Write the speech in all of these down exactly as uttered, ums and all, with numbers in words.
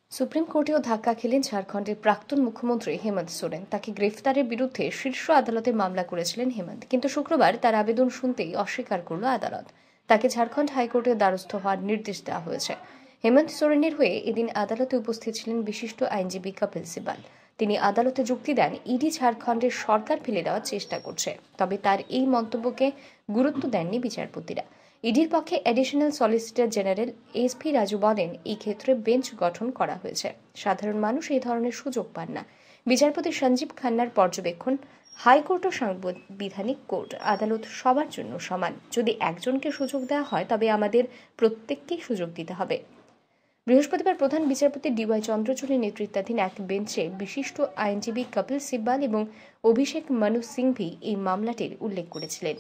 Supreme কোর্টেও ধাক্কা খেলেন ঝাড়খণ্ডের প্রাক্তন মুখ্যমন্ত্রী হেমন্ত সোরেন। তাকে গ্রেফতারের বিরুদ্ধে শীর্ষ আদালতে মামলা করেছিলেন হেমন্ত, কিন্তু শুক্রবার তার আবেদন শুনতেই অস্বীকার করল আদালত। তাকে ঝাড়খণ্ড হাইকোর্টের দ্বারস্থ হওয়ার নির্দেশ দেওয়া হয়েছে। হেমন্ত সোরেনের হয়ে এদিন আদালতে উপস্থিত ছিলেন বিশিষ্ট আইনজীবী কপিল সিবাল। তিনি আদালতে যুক্তি দেন, ইডি ঝাড়খণ্ডের সরকার ফেলে দেওয়ার চেষ্টা করছে। তবে তার এই মন্তব্যকে গুরুত্ব দেননি বিচারপতিরা। ইডির পক্ষে additional solicitor general S P Raju বলেন, এই ক্ষেত্রে বেঞ্চ গঠন করা হয়েছে। সাধারণ মানুষ এই ধরনের সুযোগ পান না। বিচারপতি সঞ্জীব খান্নার পর্যবেক্ষণ, হাইকোর্ট ও সাংবিধানিক কোর্ট আদালত সবার জন্য সমান। যদি একজনকে সুযোগ দেওয়া হয় তবে আমাদের প্রত্যেককেই সুযোগ দিতে হবে। বৃহস্পতিবার প্রধান বিচারপতি ডিওয়াই চন্দ্রচূড়ের নেতৃত্বাধীন এক বেঞ্চে বিশিষ্ট আইনজীবী কপিল সিব্বাল এবং অভিষেক মানু সিংভি এই মামলাটির উল্লেখ করেছিলেন।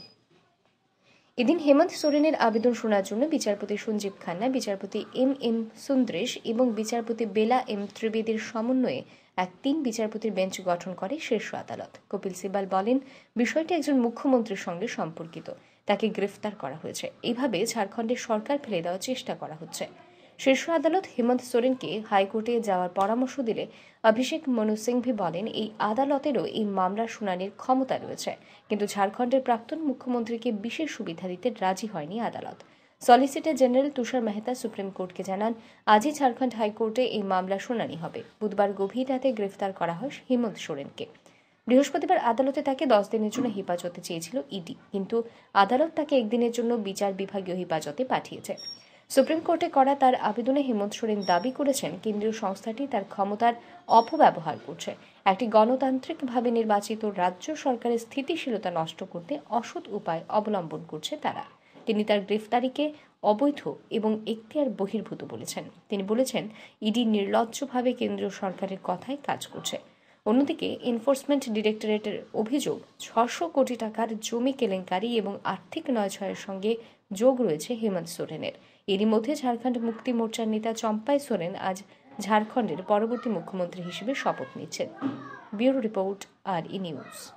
এদিন হেমন্ত সোরেনের আবেদন শোনার জন্য বিচারপতি সঞ্জীব খান্না, বিচারপতি এম এম সুন্দ্রেশ এবং বিচারপতি বেলা এম ত্রিবেদীর সমন্বয়ে এক তিন বিচারপতির বেঞ্চ গঠন করে শীর্ষ আদালত। কপিল সিবাল বলেন, বিষয়টি একজন মুখ্যমন্ত্রীর সঙ্গে সম্পর্কিত। তাকে গ্রেফতার করা হয়েছে। এইভাবে ঝাড়খণ্ডের সরকার ফেলে দেওয়ার চেষ্টা করা হচ্ছে। শীর্ষ আদালত হেমন্ত সোরেনকে হাইকোর্টে যাওয়ার পরামর্শ দিলে অভিষেক মনু সিংভি বলেন, এই আদালতেরও এই মামলার শুনানির ক্ষমতা রয়েছে, কিন্তু ঝাড়খণ্ডের প্রাক্তন মুখ্যমন্ত্রীকে বিশেষ সুবিধা দিতে রাজি হয়নি আদালত। Solicitor general Tushar Mehta supreme কোর্টকে জানান, আজই ঝাড়খণ্ড হাইকোর্টে এই মামলা শুনানি হবে। বুধবার গভীর রাতে গ্রেফতার করা হয় হেমন্ত সোরেনকে। বৃহস্পতিবার আদালতে তাকে দশ দিনের জন্য হেফাজতে চেয়েছিল ইডি, কিন্তু আদালত তাকে একদিনের জন্য বিচার বিভাগীয় হেফাজতে পাঠিয়েছে। সুপ্রিম কোর্টে করা তার আবেদনে হেমন্ত সোরেন দাবি করেছেন, কেন্দ্রীয় সংস্থাটি তার ক্ষমতার অপব্যবহার করছে। একটি গণতান্ত্রিকভাবে নির্বাচিত রাজ্য সরকারের স্থিতিশীলতা নষ্ট করতে অসৎ উপায় অবলম্বন করছে তারা। তিনি তার গ্রেফতারিকে অবৈধ এবং এখতিয়ার বহির্ভূত বলেছেন। তিনি বলেছেন, ইডি নির্লজ্জভাবে কেন্দ্রীয় সরকারের কথায় কাজ করছে। অন্যদিকে এনফোর্সমেন্ট ডিরেক্টরেটের অভিযোগ, ছশো কোটি টাকার জমি কেলেঙ্কারি এবং আর্থিক নয়ছয়ের সঙ্গে যোগ রয়েছে হেমন্ত সোরেনের। এরই মধ্যে ঝাড়খণ্ড মুক্তি মোর্চার নেতা চম্পাই সোরেন আজ ঝাড়খণ্ডের পরবর্তী মুখ্যমন্ত্রী হিসেবে শপথ নিচ্ছেন। Bureau report, R E news.